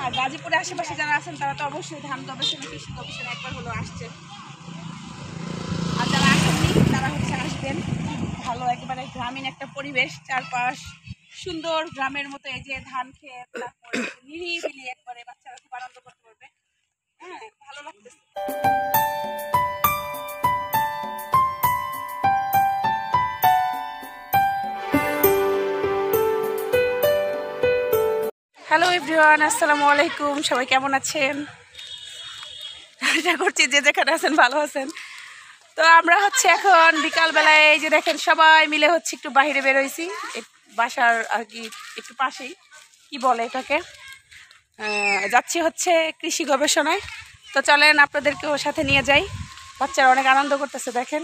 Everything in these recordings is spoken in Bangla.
আর গাজীপুরের আশেপাশে যারা আছেন তারা তো অবশ্যই ধান গবেষণা কৃষি গবেষণা একবার হলো আসছে, আর যারা আসেননি তারা হচ্ছে আসবেন। ভালো একেবারে গ্রামীণ একটা পরিবেশ, চারপাশ সুন্দর গ্রামের মতো। এই যে ধান ক্ষেত, তারপরে নিরিবিলি একবারে, বাচ্চারা খুব আনন্দ করতে পারবে। হ্যাঁ, ভালো লাগতেছে। হ্যালো এভরিওয়ান, আসসালামু আলাইকুম। সবাই কেমন আছেন? আশা করছি যে যেখানে আছেন ভালো আছেন। তো আমরা হচ্ছে এখন বিকালবেলায় এই যে দেখেন সবাই মিলে হচ্ছে একটু বাইরে বেরোইছি, বাসার আর কি একটু পাশেই, কি বলে এটাকে, যাচ্ছি হচ্ছে কৃষি গবেষণায়। তো চলেন আপনাদেরকেও সাথে নিয়ে যাই। বাচ্চারা অনেক আনন্দ করতেছে দেখেন,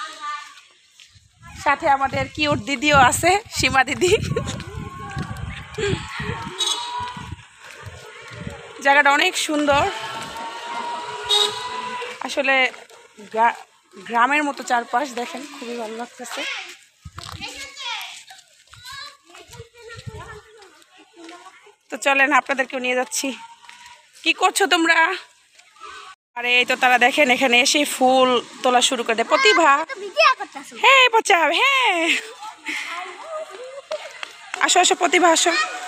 সাথে আমাদের কিউট দিদিও আছে, সীমা দিদি। জায়গাটা অনেক সুন্দর আসলে, গ্রামের মতো চারপাশ দেখেন, খুবই ভালো লাগতেছে। তো চলেন আপনাদেরকেও নিয়ে যাচ্ছি। কি করছো তোমরা? আরে এই তো তারা দেখেন এখানে এসে ফুল তোলা শুরু করে দেয়। প্রতিভা, হ্যাঁ বাচ্চা, হ্যাঁ আসো আসো প্রতিভা, আসো।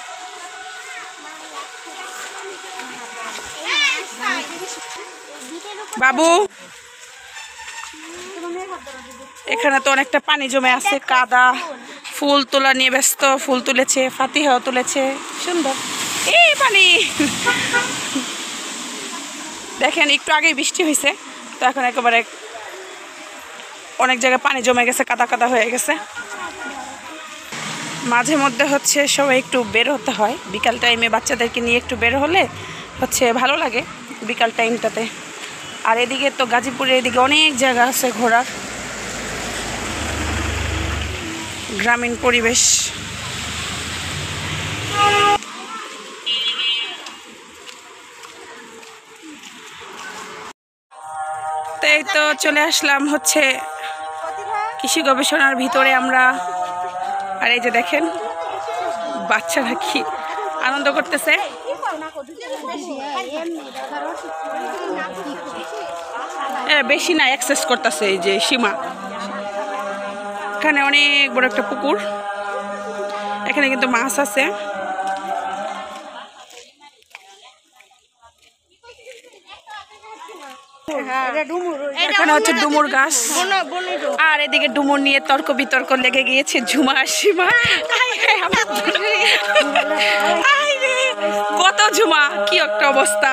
বাবু, এখানে তো অনেকটা পানি জমে আছে, কাদা। ফুল তোলা নিয়ে ব্যস্ত, ফুল তুলেছে, ফাতিহাও তুলেছে, সুন্দর। এই পানি দেখেন, একটু আগেই বৃষ্টি হয়েছে, তো এখন একেবারে অনেক জায়গায় পানি জমে গেছে, কাদা কাদা হয়ে গেছে। মাঝে মধ্যে হচ্ছে সবাই একটু বের হতে হয় বিকাল টাইমে, বাচ্চাদেরকে নিয়ে একটু বের হলে হচ্ছে ভালো লাগে বিকাল টাইমটাতে। আর এদিকে তো গাজীপুরের এদিকে অনেক জায়গা আছে ঘোরার, গ্রামীণ পরিবেশ। তো এই তো চলে আসলাম হচ্ছে কৃষি গবেষণার ভিতরে আমরা। আর এই যে দেখেন বাচ্চারা কি আনন্দ করতেছে। বেশি না, অ্যাক্সেস করতেছে এই যে সীমা। এখানে অনেক বড় একটা পুকুর, এখানে কিন্তু মাছ আছে। এখানে হচ্ছে ডুমুর গাছ, আর এদিকে ডুমুর নিয়ে তর্ক বিতর্ক লেগে গিয়েছে ঝুমা আর সীমা। কত ঝুমা, কি একটা অবস্থা।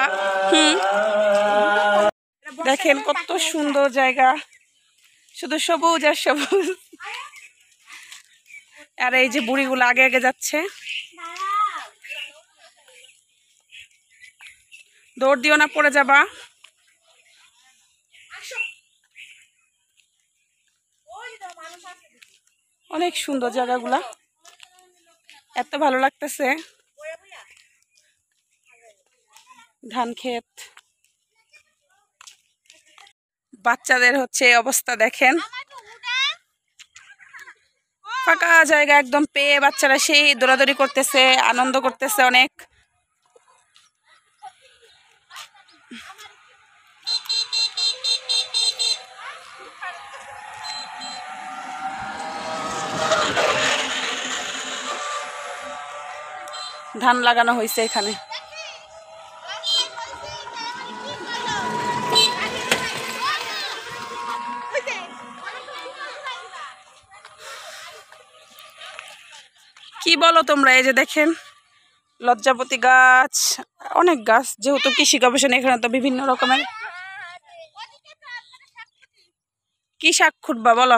দেখেন কত সুন্দর জায়গা, শুধু সবুজ আর সবুজ। আর এই যে বুড়িগুলো আগে আগে যাচ্ছে, দৌড় দিও না, পড়ে যাবা। অনেক সুন্দর জায়গাগুলা, এত ভালো লাগতেছে। ধান ক্ষেত, বাচ্চাদের হচ্ছে অবস্থা দেখেন, ফাঁকা জায়গা একদম পেয়ে বাচ্চারা সেই দৌড়াদৌড়ি করতেছে, আনন্দ করতেছে অনেক। ধান লাগানো হয়েছে এখানে। কি বলো তোমরা? এই যে দেখেন লজ্জাপতি গাছ, অনেক গাছ, যেহেতু কৃষি গবেষণা এখানে তো বিভিন্ন রকমের। কি শাক খুঁটবা বলো?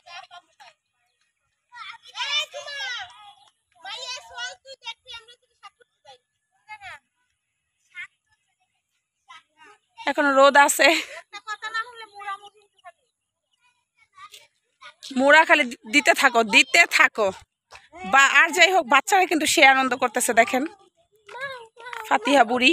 এখন রোদ আছে, মোড়া খালি দিতে থাকো দিতে থাকো, বা আর যাই হোক বাচ্চারা কিন্তু সে আনন্দ করতেছে দেখেন। ফাতিহা বুড়ি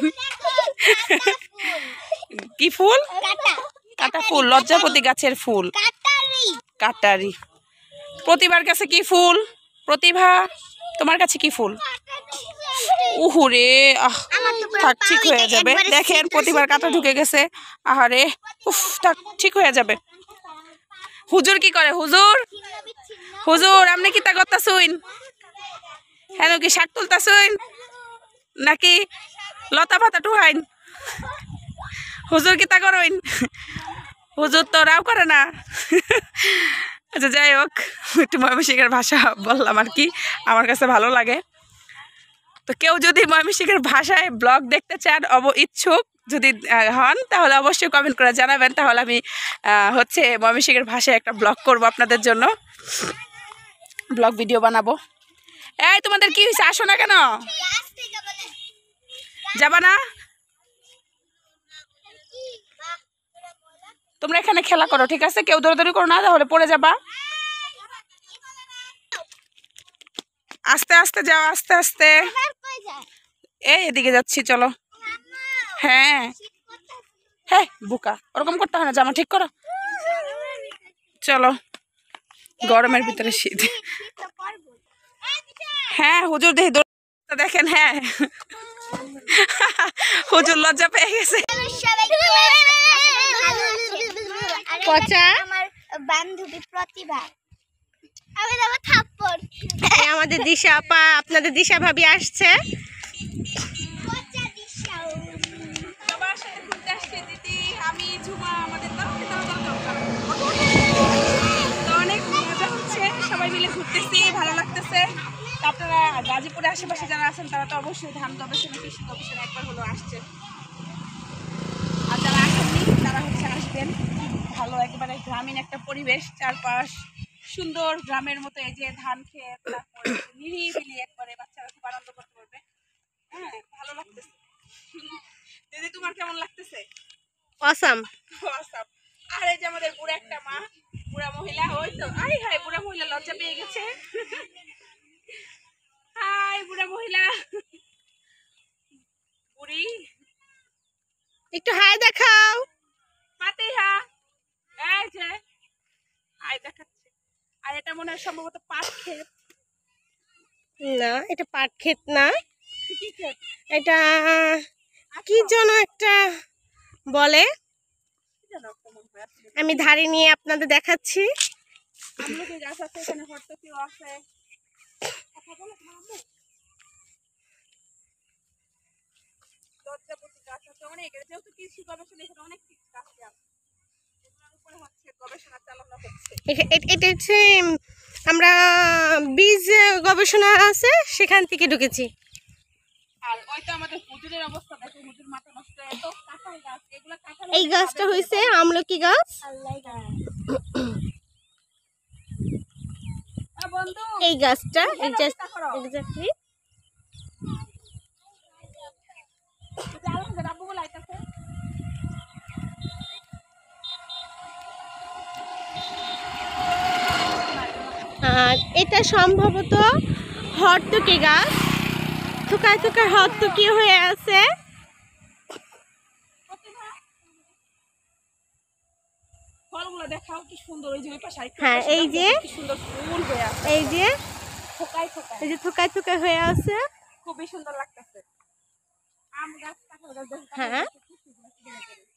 কি ফুল? কাটা ফুল, লজ্জাপতি গাছের ফুল, কাটারি। প্রতিভার কাছে কি ফুল? প্রতিভা, তোমার কাছে কি ফুল? উহুরে থাক, ঠিক হয়ে যাবে। দেখেন প্রতিবার কাটা ঢুকে গেছে। আহারে, উফ, থাক, ঠিক হয়ে যাবে। হুজুর কি করে? হুজুর, হুজুর আপনি কি তা করতাছুইন? হ্যাঁ, কি শাক তুলতাছুইন নাকি লতা পাতা টুহাইন? হুজুর কি তা করইন? হুজুর তো রাও করে না। আচ্ছা, যাই হোক, একটু ময়মনসিংহের ভাষা বললাম আর কি, আমার কাছে ভালো লাগে। তো কেউ যদি ময়মনসিংহের ভাষায় ব্লগ দেখতে চান, ইচ্ছুক যদি হন, তাহলে অবশ্যই কমেন্ট করে জানাবেন। তাহলে আমি হচ্ছে ময়মনসিংহের ভাষায় একটা ব্লগ করব আপনাদের জন্য, ব্লগ ভিডিও বানাবো। এই তোমাদের কি হয়েছে? আসো না কেন? যাবা না? তোমরা এখানে খেলা করো, ঠিক আছে? কেউ দৌড়াদৌড়ি করো না, তাহলে পড়ে যাবা। আস্তে আস্তে যাও, আস্তে আস্তে। এই এদিকে যাচ্ছি, চলো। হ্যাঁ হ্যাঁ, বুকা ওরকম করতে হয় না, জামা ঠিক করো। চলো, গরমের ভিতরে শীত। হ্যাঁ, হুজুর দেখি দেখেন। হ্যাঁ, হুজুর লজ্জা পেয়ে গেছে। আমার বান্ধবী প্রতিভা, আমাদের দিশা আপা, আপনাদের দিশা ভাবি আসছে। আমি ঝুমা, আমাদের অনেক মজা হচ্ছে, সবাই মিলে ঘুরতেছি, ভালো লাগতেছে। আপনারা গাজীপুরের আশেপাশে যারা আছেন তারা তো অবশ্যই ধান গবেষণা, কৃষি গবেষণা একবার হলো আসছেন, আর যারা আসেননি তারা হচ্ছে আসবেন। ভালো একেবারে গ্রামীণ একটা পরিবেশ, চারপাশ সুন্দর গ্রামের মতো। এই যে ধান ক্ষেত, তারপরে নিরিবিলি একবারে, বাচ্চারা খুব আনন্দ করতে পারবে। হ্যাঁ, ভালো লাগতেছে। দিদি, তোমার কেমন লাগতেছে? অসাম। অসাম। আর এই যে আমাদের বুড়া একটা মা, বুড়া মহিলা, ওই তো, আই হাই, বুড়া মহিলা লজ্জা পেয়ে গেছে। হাই বুড়া মহিলা, বুড়ি, একটু হাই দেখাও। পাতিহা, এই যে হাই দেখাচ্ছে। আর এটা মনে হয় সম্ভবত পাট ক্ষেত। না, এটা পাট ক্ষেত না, কি ক্ষেত? এটা কি যেন একটা বলে, আমি ধারে নিয়ে আপনাদের দেখাচ্ছি। আমলকি গাছ আছে এখানে, হরতকিও আছে। কথা বলো তোমার আম্মু? লজ্জাপতি গাছ আছে অনেক, যেহেতু কৃষি গবেষণা এখানে অনেক গাছ আছে, এগুলোর উপরে হচ্ছে গবেষণা চালানো হচ্ছে। এটা হচ্ছে আমরা বীজ গবেষণা আছে সেখান থেকে ঢুকেছি। আর ওই তো আমাদের হুজুরের অবস্থা দেখো, হুজুর মাথা নষ্ট। এত কাঁঠাল গাছ, এগুলা কাঁঠাল। এই গাছটা হয়েছে আমলকি গাছ। বন্ধু, এই গাছটা এক্স্যাক্টলি। আর এটা সম্ভবত হরতকি গাছ, থোকায় থোকায় হরতকি হয়ে আছে। ফলগুলো দেখাও কি সুন্দর, ওই যে ওই পাশে হ্যাঁ, এই যে কি সুন্দর ফুল হয়ে আছে, এই যে থোকায় থোকায়, এই যে থোকায় থোকায় হয়ে আছে। খুবই সুন্দর লাগতেছে। আম গাছ, কাঁঠাল গাছ, হ্যাঁ।